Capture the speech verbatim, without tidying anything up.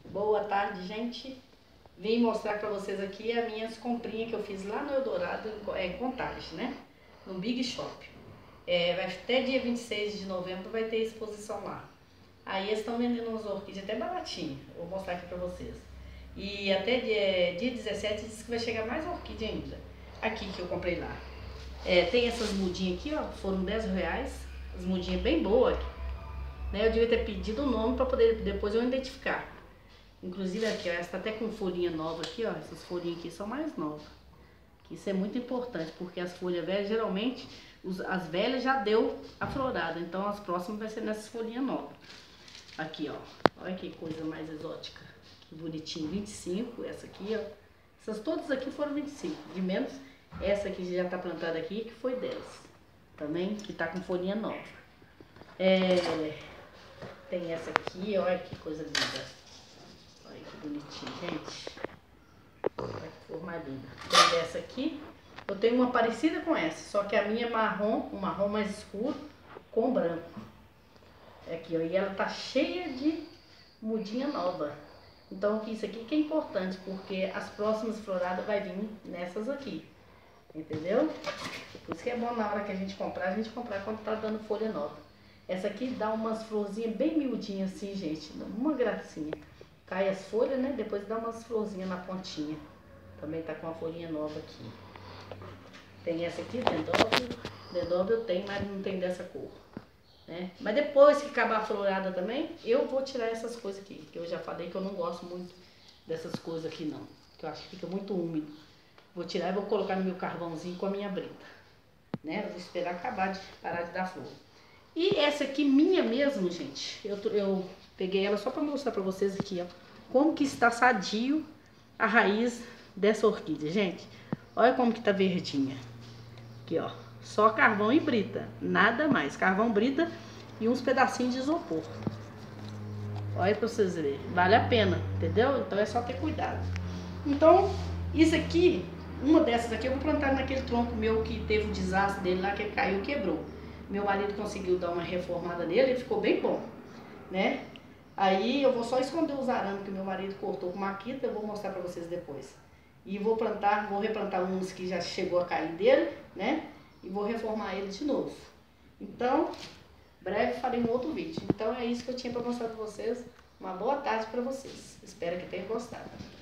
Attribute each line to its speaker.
Speaker 1: Boa tarde, gente. Vim mostrar para vocês aqui as minhas comprinhas que eu fiz lá no Eldorado, é, em Contagem, né? No Big Shop. É, vai, até dia vinte e seis de novembro vai ter exposição lá. Aí eles estão vendendo umas orquídeas até baratinho. Vou mostrar aqui para vocês. E até dia, dia dezessete diz que vai chegar mais orquídea ainda. Aqui que eu comprei lá. É, tem essas mudinhas aqui, ó. Foram dez reais. As mudinhas bem boas. Né? Eu devia ter pedido o nome para poder depois eu identificar. Inclusive aqui, ó, essa tá até com folhinha nova aqui, ó. Essas folhinhas aqui são mais novas. Isso é muito importante, porque as folhas velhas, geralmente, os, as velhas já deu a florada. Então as próximas vai ser nessas folhinhas novas. Aqui, ó. Olha que coisa mais exótica. Que bonitinho. vinte e cinco, essa aqui, ó. Essas todas aqui foram vinte e cinco. De menos, essa aqui já tá plantada aqui, que foi dez. Também, que tá com folhinha nova. É... Tem essa aqui, olha que coisa linda. Olha que bonitinho, gente. Olha que cor mais linda. Tem essa aqui. Eu tenho uma parecida com essa, só que a minha é marrom, um marrom mais escuro com branco. Aqui, ó. E ela tá cheia de mudinha nova. Então isso aqui que é importante, porque as próximas floradas vai vir nessas aqui. Entendeu? Por isso que é bom na hora que a gente comprar, a gente comprar quando tá dando folha nova. Essa aqui dá umas florzinhas bem miudinhas assim, gente. Uma gracinha. Cai as folhas, né? Depois dá umas florzinhas na pontinha. Também tá com uma folhinha nova aqui. Tem essa aqui, dendróbio. Dendróbio eu tenho, mas não tem dessa cor. Né? Mas depois que acabar a florada também, eu vou tirar essas coisas aqui. Que eu já falei que eu não gosto muito dessas coisas aqui não. Que eu acho que fica muito úmido. Vou tirar e vou colocar no meu carvãozinho com a minha brita. Né? Eu vou esperar acabar de parar de dar flor. E essa aqui minha mesmo, gente, eu, eu peguei ela só para mostrar para vocês aqui, ó, como que está sadio a raiz dessa orquídea, gente. Olha como que tá verdinha. Aqui, ó, só carvão e brita, nada mais. Carvão, brita e uns pedacinhos de isopor. Olha para vocês verem, vale a pena, entendeu? Então é só ter cuidado. Então, isso aqui, uma dessas aqui eu vou plantar naquele tronco meu que teve o desastre dele lá, que ele caiu e quebrou. Meu marido conseguiu dar uma reformada nele e ficou bem bom, né? Aí eu vou só esconder os arames que meu marido cortou com maquita, eu vou mostrar pra vocês depois. E vou plantar, vou replantar uns que já chegou a cair dele, né? E vou reformar ele de novo. Então, breve farei um outro vídeo. Então é isso que eu tinha pra mostrar pra vocês. Uma boa tarde pra vocês. Espero que tenham gostado.